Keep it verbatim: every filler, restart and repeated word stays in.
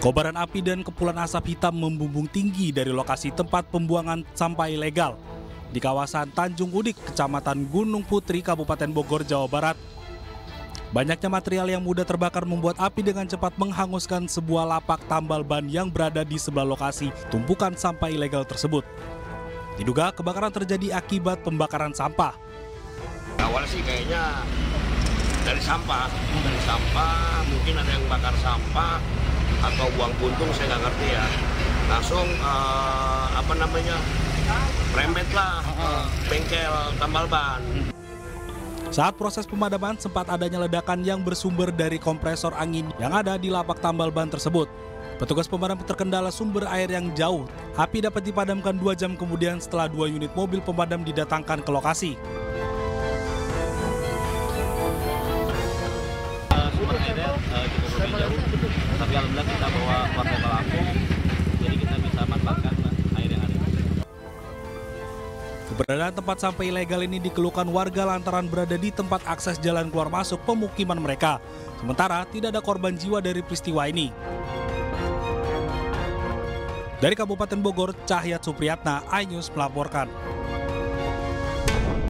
Kobaran api dan kepulan asap hitam membumbung tinggi dari lokasi tempat pembuangan sampah ilegal di kawasan Tanjung Udik, Kecamatan Gunung Putri, Kabupaten Bogor, Jawa Barat. Banyaknya material yang mudah terbakar membuat api dengan cepat menghanguskan sebuah lapak tambal ban yang berada di sebelah lokasi tumpukan sampah ilegal tersebut. Diduga kebakaran terjadi akibat pembakaran sampah. Awalnya sih kayaknya dari sampah, dari sampah mungkin ada yang bakar sampah atau buang puntung, saya nggak ngerti ya. Langsung uh, apa namanya rembet lah uh, bengkel tambal ban. Saat proses pemadaman sempat adanya ledakan yang bersumber dari kompresor angin yang ada di lapak tambal ban tersebut. Petugas pemadam terkendala sumber air yang jauh. Api dapat dipadamkan dua jam kemudian setelah dua unit mobil pemadam didatangkan ke lokasi. Sumber airnya uh, cukup lumayan jauh, tapi alhamdulillah kita bawa warga pelampung, jadi kita bisa manfaatkan air yang ada. Keberadaan tempat sampah ilegal ini dikeluhkan warga lantaran berada di tempat akses jalan keluar masuk pemukiman mereka. Sementara tidak ada korban jiwa dari peristiwa ini. Dari Kabupaten Bogor, Cahyat Supriyatna, iNews melaporkan.